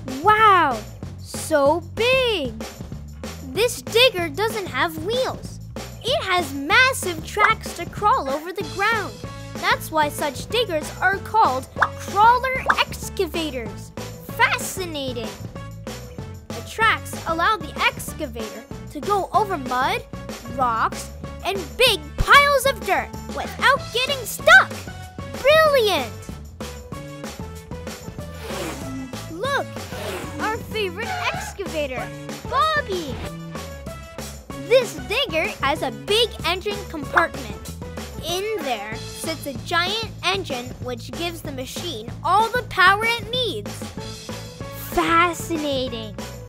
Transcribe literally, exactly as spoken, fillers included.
Wow, so big! This digger doesn't have wheels. It has massive tracks to crawl over the ground. That's why such diggers are called crawler excavators. Fascinating! The tracks allow the excavator to go over mud, rocks, and big piles of dirt without getting stuck. Brilliant! Look, our favorite excavator, Bobby. This digger has a big engine compartment. In there sits a giant engine which gives the machine all the power it needs. Fascinating!